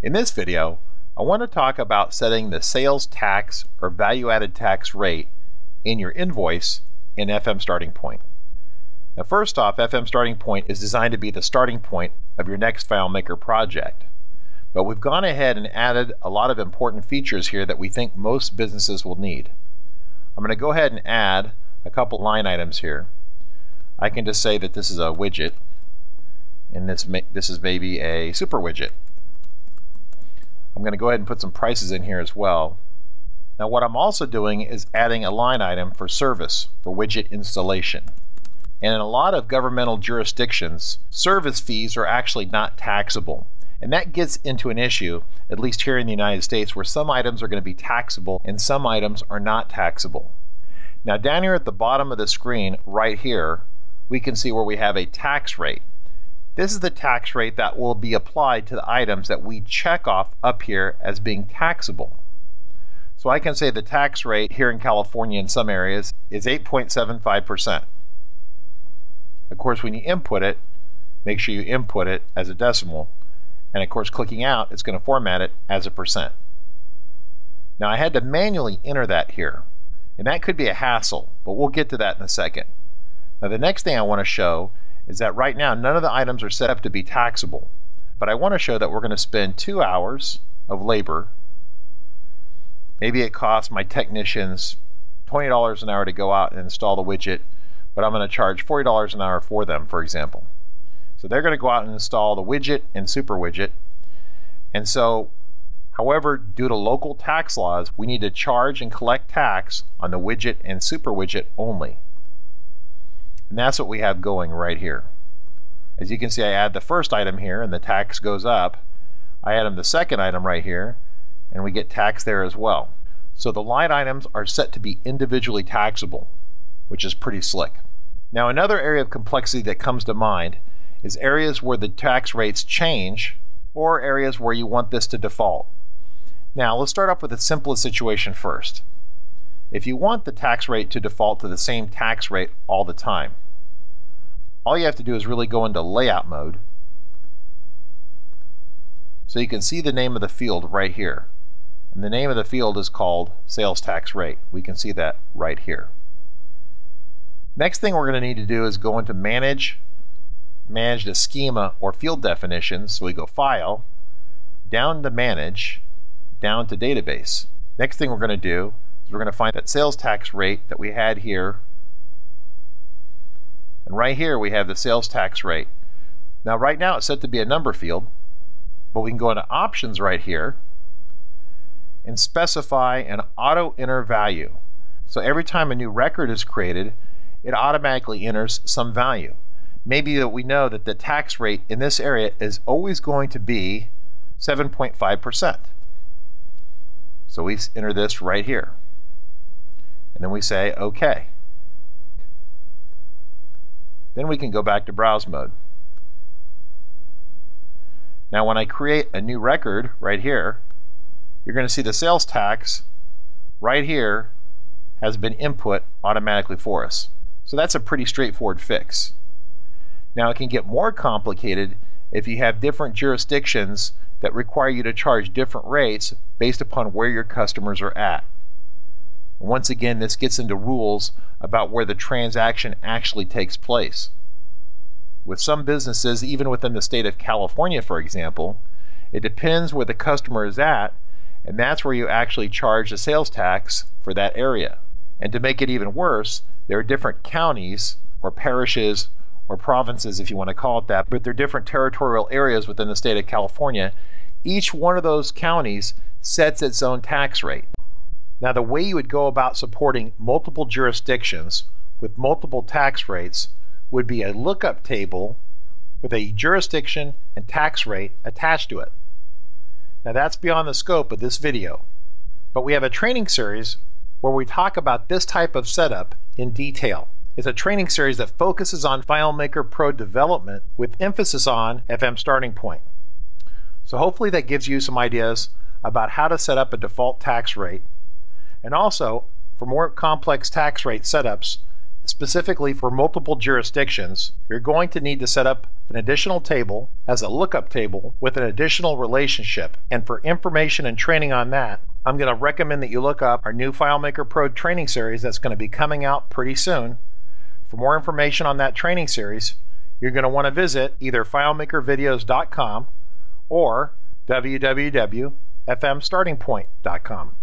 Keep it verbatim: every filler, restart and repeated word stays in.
In this video, I want to talk about setting the sales tax or value-added tax rate in your invoice in F M Starting Point. Now first off, F M Starting Point is designed to be the starting point of your next FileMaker project. But we've gone ahead and added a lot of important features here that we think most businesses will need. I'm going to go ahead and add a couple line items here. I can just say that this is a widget, and this, this is maybe a super widget. I'm going to go ahead and put some prices in here as well. Now what I'm also doing is adding a line item for service for widget installation. And in a lot of governmental jurisdictions, service fees are actually not taxable. And that gets into an issue, at least here in the United States, where some items are going to be taxable and some items are not taxable. Now down here at the bottom of the screen, right here, we can see where we have a tax rate. This is the tax rate that will be applied to the items that we check off up here as being taxable. So I can say the tax rate here in California in some areas is eight point seven five percent. Of course, when you input it, make sure you input it as a decimal. And of course, clicking out, it's going to format it as a percent. Now I had to manually enter that here, and that could be a hassle, but we'll get to that in a second. Now the next thing I want to show is that right now none of the items are set up to be taxable, but I want to show that we're going to spend two hours of labor. Maybe it costs my technicians twenty dollars an hour to go out and install the widget, but I'm going to charge forty dollars an hour for them, for example. So they're going to go out and install the widget and super widget. And so, however, due to local tax laws, we need to charge and collect tax on the widget and super widget only. And that's what we have going right here. As you can see, I add the first item here and the tax goes up. I add them the second item right here and we get tax there as well. So the line items are set to be individually taxable, which is pretty slick. Now another area of complexity that comes to mind is areas where the tax rates change or areas where you want this to default. Now let's start off with the simplest situation first. If you want the tax rate to default to the same tax rate all the time, all you have to do is really go into layout mode so you can see the name of the field right here. And the name of the field is called sales tax rate. We can see that right here. Next thing we're going to need to do is go into manage, manage the schema or field definitions. So we go File, down to Manage, down to Database. Next thing we're going to do is we're going to find that sales tax rate that we had here. And right here we have the sales tax rate. Now right now it's set to be a number field, but we can go into Options right here and specify an auto enter value. So every time a new record is created, it automatically enters some value. Maybe that we know that the tax rate in this area is always going to be seven point five percent. So we enter this right here. And then we say OK. Then we can go back to browse mode. Now when I create a new record right here, you're going to see the sales tax right here has been input automatically for us. So that's a pretty straightforward fix. Now it can get more complicated if you have different jurisdictions that require you to charge different rates based upon where your customers are at. Once again, this gets into rules about where the transaction actually takes place. With some businesses, even within the state of California, for example, it depends where the customer is at, and that's where you actually charge the sales tax for that area. And to make it even worse, there are different counties or parishes or provinces, if you want to call it that, but they're different territorial areas within the state of California. Each one of those counties sets its own tax rate. Now the way you would go about supporting multiple jurisdictions with multiple tax rates would be a lookup table with a jurisdiction and tax rate attached to it. Now that's beyond the scope of this video, but we have a training series where we talk about this type of setup in detail. It's a training series that focuses on FileMaker Pro development with emphasis on F M Starting Point. So hopefully that gives you some ideas about how to set up a default tax rate. And also, for more complex tax rate setups, specifically for multiple jurisdictions, you're going to need to set up an additional table as a lookup table with an additional relationship. And for information and training on that, I'm going to recommend that you look up our new FileMaker Pro training series that's going to be coming out pretty soon. For more information on that training series, you're going to want to visit either filemaker videos dot com or w w w dot f m starting point dot com.